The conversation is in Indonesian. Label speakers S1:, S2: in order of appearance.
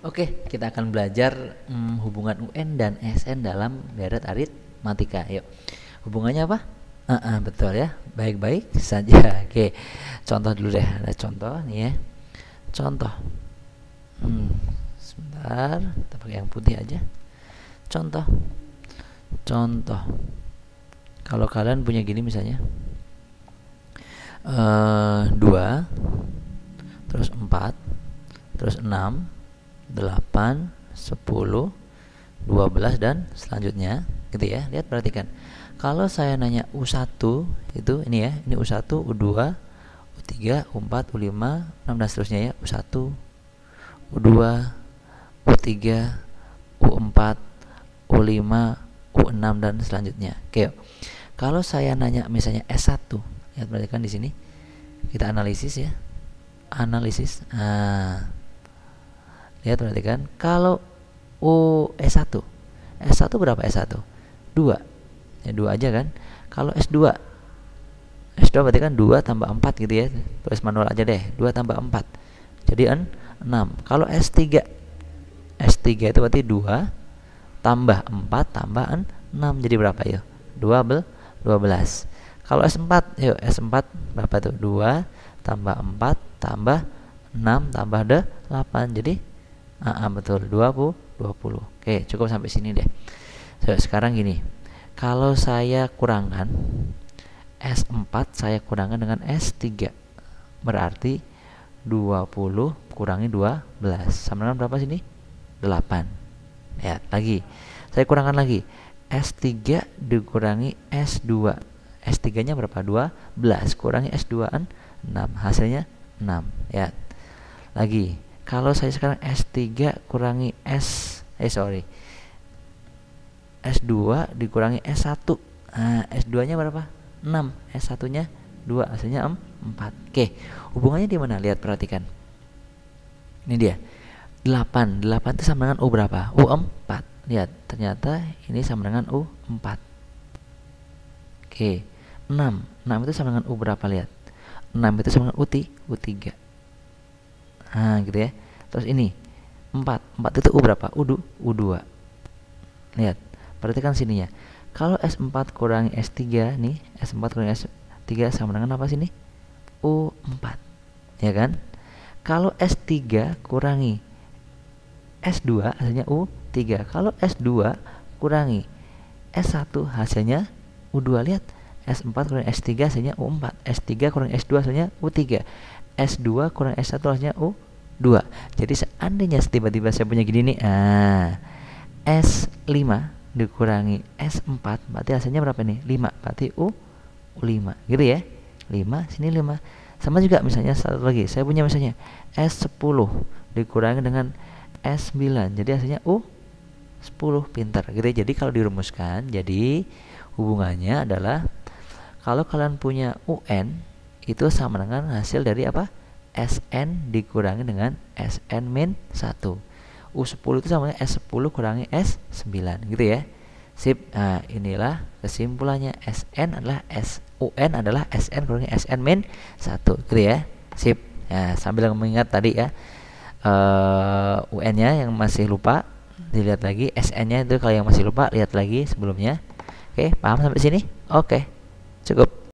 S1: Oke, kita akan belajar hubungan UN dan SN dalam deret aritmatika. Yuk, hubungannya apa? Betul ya, baik-baik saja. Oke, contoh dulu deh. Ada contoh nih ya. Contoh. Sebentar, kita pakai yang putih aja. Contoh. Contoh. Kalau kalian punya gini misalnya, 2, terus 4, terus 6, 8, 10, 12 dan selanjutnya gitu ya. Lihat, perhatikan. Kalau saya nanya U1 itu ini ya, ini U1, U2, U3, U4, U5, 6 dan seterusnya ya. U1, U2, U3, U4, U5, U6 dan selanjutnya. Oke. Kalau saya nanya misalnya S1, lihat, perhatikan di sini. Kita analisis ya. Analisis. Lihat, perhatikan. Kalau S1. S1 berapa S1? 2. Ya 2 aja kan. Kalau S2. S2 berarti kan 2 tambah 4 gitu ya. Tulis manual aja deh. 2 tambah 4. Jadi 6. Kalau S3. S3 itu berarti 2 tambah 4 tambah 6. Jadi berapa ya? 12. Kalau S4, yuk S4 berapa tuh? 2 tambah 4 tambah 6 tambah 8. Jadi betul 20. Oke, cukup sampai sini deh. Sekarang gini. Kalau saya kurangkan S4 saya kurangkan dengan S3. Berarti 20 kurangi 12 sama dengan berapa sini? 8. Lihat lagi. Saya kurangkan lagi. S3 dikurangi S2. S3-nya berapa? 12 kurangi S2 6. Hasilnya 6. Ya. Lagi. Kalau saya sekarang S3 kurangi S2 dikurangi S1. Nah, S2-nya berapa? 6. S1-nya 2. Hasilnya 4. Oke. Hubungannya di mana? Lihat, perhatikan. Ini dia. 8 itu sama dengan U berapa? U4. Lihat, ternyata ini sama dengan U4. Oke. 6 itu sama dengan U berapa? Lihat. 6 itu sama dengan U3. Nah, gitu ya. Terus ini 4 itu U berapa? U2. Lihat, perhatikan sini ya. Kalau S4 kurangi S3 nih, S4 kurangi S3 sama dengan apa sini? U4. Ya kan? Kalau S3 kurangi S2 hasilnya U3. Kalau S2 kurangi S1 hasilnya U2. Lihat, S4 kurangi S3 hasilnya U4. S3 kurangi S2 hasilnya U3. S2 kurang S1 hasilnya U2. Jadi seandainya tiba-tiba saya punya gini nih, S5 dikurangi S4 berarti hasilnya berapa nih? 5. Berarti U5 gitu ya. 5 sini 5. Sama juga misalnya satu lagi, saya punya misalnya S10 dikurangi dengan S9. Jadi hasilnya U10. Pintar gitu ya. Jadi kalau dirumuskan, jadi hubungannya adalah kalau kalian punya UN itu sama dengan hasil dari apa? SN dikurangi dengan SN min 1. U10 itu sama dengan S10 kurangi S9 gitu ya. Sip. Nah, inilah kesimpulannya. UN adalah SN kurangi SN min 1 gitu ya. Sip. Ya, sambil mengingat tadi ya, UN-nya yang masih lupa dilihat lagi, SN-nya itu kalau yang masih lupa lihat lagi sebelumnya. Oke, paham sampai sini? Oke, cukup.